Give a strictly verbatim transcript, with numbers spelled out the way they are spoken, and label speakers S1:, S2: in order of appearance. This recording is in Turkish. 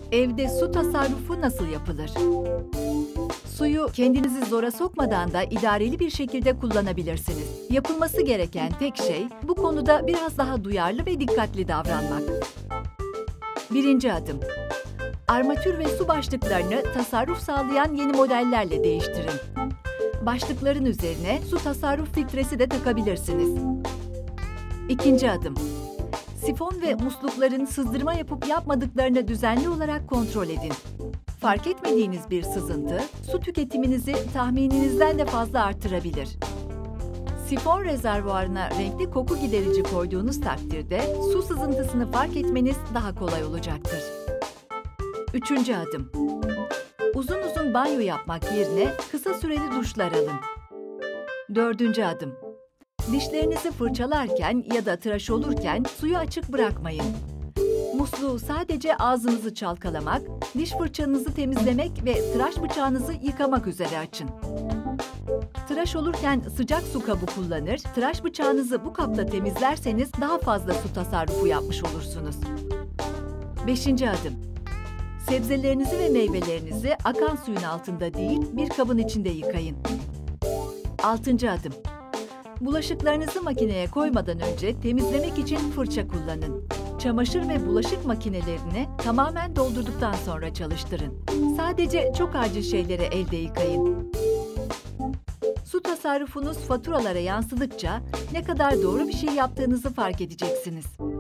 S1: Evde su tasarrufu nasıl yapılır? Suyu kendinizi zora sokmadan da idareli bir şekilde kullanabilirsiniz. Yapılması gereken tek şey bu konuda biraz daha duyarlı ve dikkatli davranmak. Birinci adım. Armatür ve su başlıklarını tasarruf sağlayan yeni modellerle değiştirin. Başlıkların üzerine su tasarruf filtresi de takabilirsiniz. İkinci adım. Sifon ve muslukların sızdırma yapıp yapmadıklarını düzenli olarak kontrol edin. Fark etmediğiniz bir sızıntı, su tüketiminizi tahmininizden de fazla artırabilir. Sifon rezervuarına renkli koku giderici koyduğunuz takdirde su sızıntısını fark etmeniz daha kolay olacaktır. Üçüncü adım. Uzun uzun banyo yapmak yerine kısa süreli duşlar alın. Dördüncü adım. Dişlerinizi fırçalarken ya da tıraş olurken suyu açık bırakmayın. Musluğu sadece ağzınızı çalkalamak, diş fırçanızı temizlemek ve tıraş bıçağınızı yıkamak üzere açın. Tıraş olurken sıcak su kabı kullanır, tıraş bıçağınızı bu kapta temizlerseniz daha fazla su tasarrufu yapmış olursunuz. Beşinci adım. Sebzelerinizi ve meyvelerinizi akan suyun altında değil, bir kabın içinde yıkayın. Altıncı adım. Bulaşıklarınızı makineye koymadan önce temizlemek için fırça kullanın. Çamaşır ve bulaşık makinelerini tamamen doldurduktan sonra çalıştırın. Sadece çok acil şeyleri elde yıkayın. Su tasarrufunuz faturalara yansıdıkça ne kadar doğru bir şey yaptığınızı fark edeceksiniz.